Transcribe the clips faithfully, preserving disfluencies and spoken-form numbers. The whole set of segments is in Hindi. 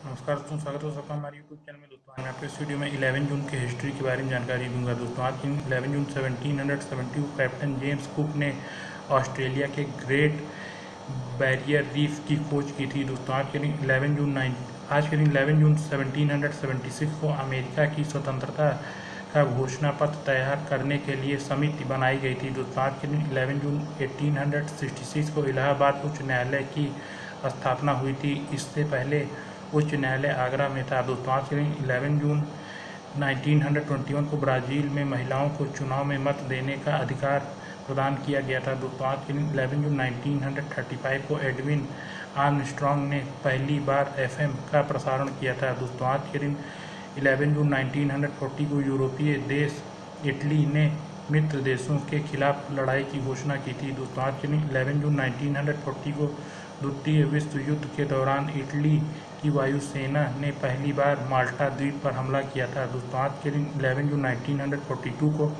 नमस्कार दोस्तों, स्वागत है सबका हमारे यूट्यूब चैनल में। दोस्तों आज मैं आपको इस वीडियो में ग्यारह जून के हिस्ट्री के बारे में जानकारी दूंगा। दोस्तों आज ग्यारह जून सत्रह सौ सत्तर को कैप्टन जेम्स कुक ने ऑस्ट्रेलिया के ग्रेट बैरियर रीफ की खोज की थी। दोस्तों आज के दिन ग्यारह जून नाइन आज के दिन ग्यारह जून सत्रह सौ छिहत्तर को अमेरिका की स्वतंत्रता का घोषणा पत्र तैयार करने के लिए समिति बनाई गई थी। दोस्तों आज के दिन ग्यारह जून अठारह सौ छियासठ को इलाहाबाद उच्च न्यायालय की स्थापना हुई थी। इससे पहले उच्च न्यायालय आगरा में था। दोस्तों आज के दिन ग्यारह जून उन्नीस सौ इक्कीस को ब्राज़ील में महिलाओं को चुनाव में मत देने का अधिकार प्रदान किया गया था। दोस्तों आज के दिन ग्यारह जून उन्नीस सौ पैंतीस को एडविन आर्मस्ट्रॉन्ग ने पहली बार एफएम का प्रसारण किया था। दोस्तों आज के दिन ग्यारह जून उन्नीस सौ चालीस को यूरोपीय देश इटली ने मित्र देशों के खिलाफ लड़ाई की घोषणा की थी। दोस्तों आज के दिन ग्यारह जून उन्नीस सौ चालीस को द्वितीय विश्व युद्ध के दौरान इटली की वायुसेना ने पहली बार माल्टा द्वीप पर हमला किया था। दोस्तों आज के दिन ग्यारह जून उन्नीस सौ बयालीस को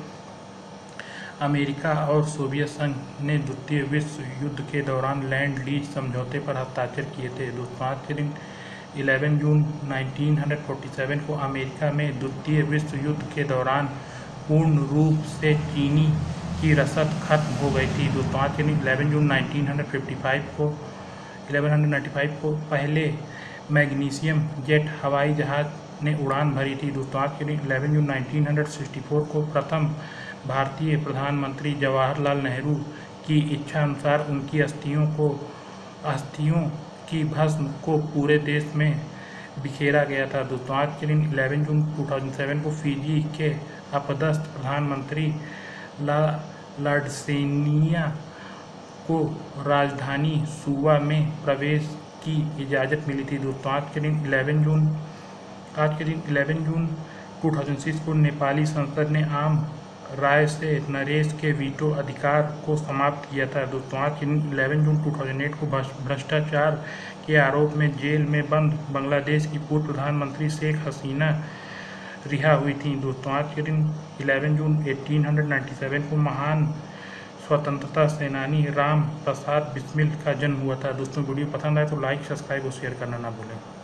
अमेरिका और सोवियत संघ ने द्वितीय विश्व युद्ध के दौरान लैंड लीज समझौते पर हस्ताक्षर किए थे। दोस्तों आज के दिन ग्यारह जून उन्नीस सौ सैंतालीस को अमेरिका में द्वितीय विश्व युद्ध के दौरान पूर्ण रूप से चीनी की रसद खत्म हो गई थी। दोस्तों आज के दिन ग्यारह जून उन्नीस सौ पचपन को ग्यारह सौ पचानवे को पहले मैग्नीशियम जेट हवाई जहाज ने उड़ान भरी थी। दोस्तों आज के दिन ग्यारह जून उन्नीस सौ चौंसठ को प्रथम भारतीय प्रधानमंत्री जवाहरलाल नेहरू की इच्छा अनुसार उनकी अस्थियों को अस्थियों की भस्म को पूरे देश में बिखेरा गया था। दोस्तों आज के दिन ग्यारह जून दो हज़ार सात को फिजी के अपदस्थ प्रधानमंत्री ला लाडसेनिया को राजधानी सुवा में प्रवेश की इजाज़त मिली थी। दोस्तों आज के दिन ग्यारह जून आज के दिन ग्यारह जून दो हज़ार छह को नेपाली संसद ने आम राय से नरेश के वीटो अधिकार को समाप्त किया था। दोस्तों आज के दिन ग्यारह जून दो हज़ार आठ को भ्रष्टाचार के आरोप में जेल में बंद बांग्लादेश की पूर्व प्रधानमंत्री शेख हसीना रिहा हुई थी। दोस्तों आज के दिन ग्यारह जून अठारह सौ सत्तानवे को महान स्वतंत्रता सेनानी राम प्रसाद बिस्मिल का जन्म हुआ था। दोस्तों वीडियो पसंद आए तो लाइक, सब्सक्राइब और शेयर करना ना भूलें।